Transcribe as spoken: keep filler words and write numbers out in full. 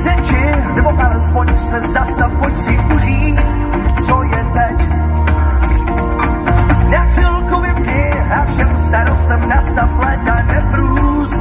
řeči, nebo alespoň se zastav, pojď si užít, co je teď. Na chvilku vypni a všem starostem nastav léta neprůz.